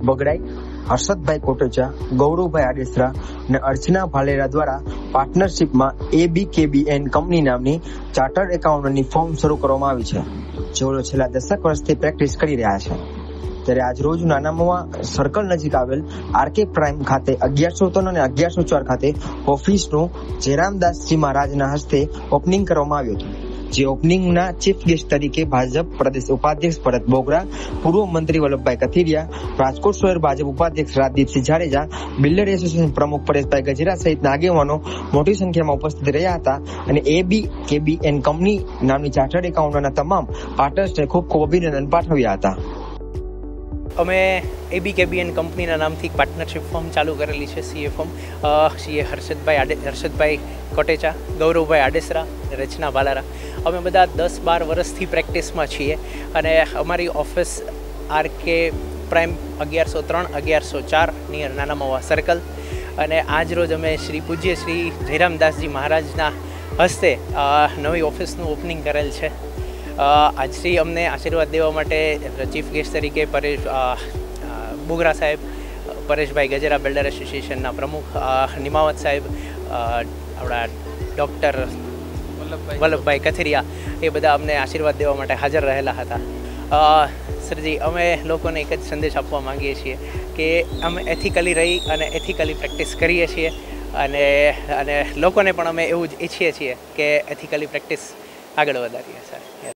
બગડાઈ, હર્ષદભાઈ કોટેચા, ગૌરવભાઈ આડેસરા અને અર્ચના ભાલેરા દ્વારા પાર્ટનરશિપમાં ABKBN કંપની નામની ચાર્ટર્ડ એકાઉન્ટની ફર્મ શરૂ કરવામાં આવી છે, જેઓ છેલ્લા 10 વર્ષથી પ્રેક્ટિસ કરી રહ્યા છે. ત્યારે આજ રોજ નાનામવા સર્કલ નજીક આવેલ RK પ્રાઇમ ખાતે 1103 અને 1104 ખાતે ઓફિસનું જયરામદાસજી મહારાજના હસ્તે ઓપનિંગ કરવામાં આવ્યું હતું. જે ઓપનિંગના ચીફ ગેસ્ટ તરીકે ભાજપ પ્રદેશ ઉપાધ્યક્ષ ભરત બોગરા, પૂર્વ મંત્રી વલ્લભભાઈ કથિરિયા, રાજકોટ શહેર ભાજપ ઉપાધ્યક્ષ રાજદીપસિંહ જાડેજા, બિલ્ડર એસોસિએશન પ્રમુખ પરેશભાઈ ગજેરા સહિતના આગેવાનો મોટી સંખ્યામાં ઉપસ્થિત રહ્યા હતા અને ABKBN કંપની નામની ચાર્ટર્ડ એકાઉન્ટના તમામ પાર્ટનર્સને ખૂબ ખૂબ અભિનંદન પાઠવ્યા હતા. અમે ABKBN કંપનીના નામથી પાર્ટનરશિપ ફર્મ ચાલુ કરેલી છે, CA firm. CA Harshadbhai Kotecha, Gauravbhai Adesara, Rachna Bhalara. અમે બધા 10-12 વર્ષથી પ્રેક્ટિસમાં છીએ અને અમારી office RK prime 1103, 1104 near Nanamava circle. અને આજ રોજ અમે પૂજ્ય શ્રી જયરામદાસજી મહારાજના હસ્તે નવી ઓફિસનું ઓપનિંગ કરેલ છે. આજથી અમને આશીર્વાદ દેવા માટે ચીફ ગેસ્ટ તરીકે બોગરા સાહેબ, પરેશભાઈ ગજેરા બિલ્ડર એસોસિએશનના પ્રમુખ, નિમાવત સાહેબ, આપણા ડૉક્ટર વલ્લભભાઈ કથિરિયા, એ બધા અમને આશીર્વાદ દેવા માટે હાજર રહેલા હતા. સરજી, અમે લોકોને એક જ સંદેશ આપવા માંગીએ છીએ કે અમે એથિકલી રહી અને એથિકલી પ્રેક્ટિસ કરીએ છીએ અને લોકોને પણ અમે એવું જ ઈચ્છીએ છીએ કે એથિકલી પ્રેક્ટિસ આગળ વધારીએ. સર.